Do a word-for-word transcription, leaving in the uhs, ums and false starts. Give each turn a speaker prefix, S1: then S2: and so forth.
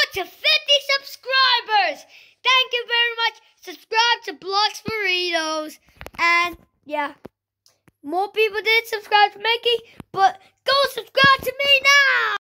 S1: got to fifty subscribers. Thank you very much. Subscribe to Blocks Burritos. And yeah, more people did subscribe to Mickey.